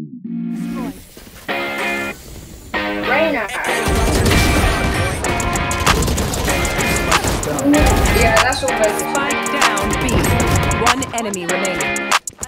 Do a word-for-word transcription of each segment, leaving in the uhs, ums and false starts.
Reyna. Yeah, that's what I Spike down B. One enemy remaining.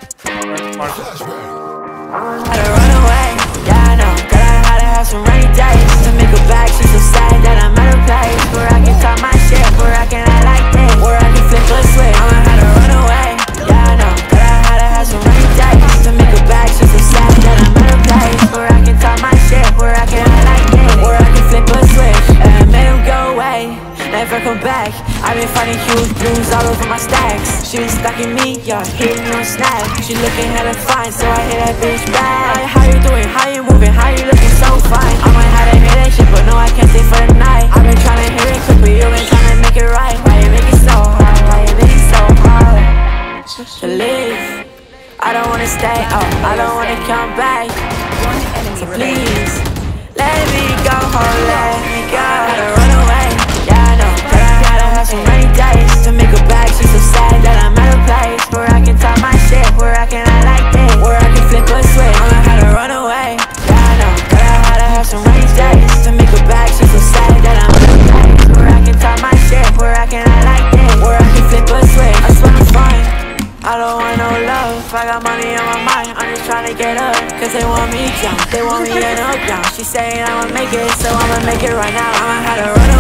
Had to run away, yeah I know. Gotta had to have some rainy days to make her back. She's so sad that I'm at a place where I can talk my shit, where I can act like this, where I can flip a switch. I'ma have to run away, yeah I know. Gotta had to have some rainy days to make her back. She's so sad that I'm at a place where I can talk my shit, where I can act like this, where I can flip a switch. And I made him go away, never come back. I've been finding huge blues all over my stacks. She been stalking me, y'all hitting on snap. She looking hella fine, so I hit that bitch back. How you doing? How you moving? How you looking so fine? I might have to hear that shit, but no, I can't stay for the night. I've been trying to hear it quick, but you been trying to make it right. Why you make it so hard? Why you make it so hard to leave? I don't wanna stay, oh, I don't wanna come back. So please, let me go, oh, let me go. Gotta run away, yeah I know. Some rainy days to make her back. She's so sad that I'm at a place where I can talk my shit, where I can act like this, where I can flip a switch. I'ma have to run away, yeah I know. Gotta had to have some rainy days to make her back. She's so sad that I'm at a place where I can talk my shit, where I can act like this, where I can flip a switch. I just wanna find, I don't want no love. I got money on my mind, I'm just trying to get up. Cause they want me down, they want me in a ground. She saying I'ma make it, so I'ma make it right now. I'ma have to run away.